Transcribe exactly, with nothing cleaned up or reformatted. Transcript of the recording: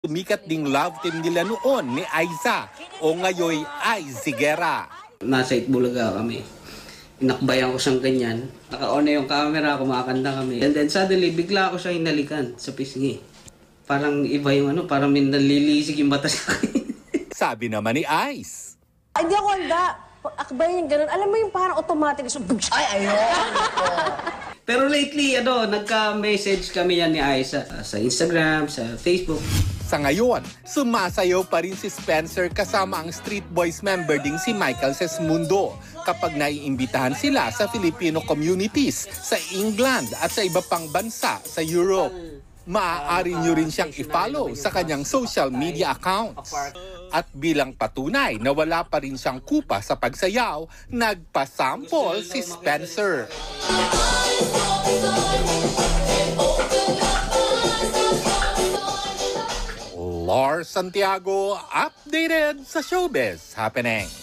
Tumikat ding love team nila noon ni Aiza o ngayoy ay Ziguera. Nasa Itbulaga kami. Inakbayan ko siyang ganyan. Naka-on na yung camera, kumakanta kami. And then suddenly, bigla ako siya hinalikan sa pisngi. Parang iba yung ano, parang may nalilisig yung mata sa akin. Sabi naman ni Ice. Ay, hindi ako handa. Akbayan yung ganun. Alam mo yung parang automatic. So, ay, ayun. Pero lately, ano, nagka-message kami yan ni Aiza sa Instagram, sa Facebook. Sa ngayon, sumasayaw pa rin si Spencer kasama ang Street Boys member ding si Michael Sesmundo kapag naiimbitahan sila sa Filipino communities sa England at sa iba pang bansa sa Europe. Maaari nyo rin siyang i-follow sa kanyang social media accounts. At bilang patunay na wala pa rin siyang kupa sa pagsayaw, nagpasample si Spencer. Lars Santiago, updated sa Showbiz Happening.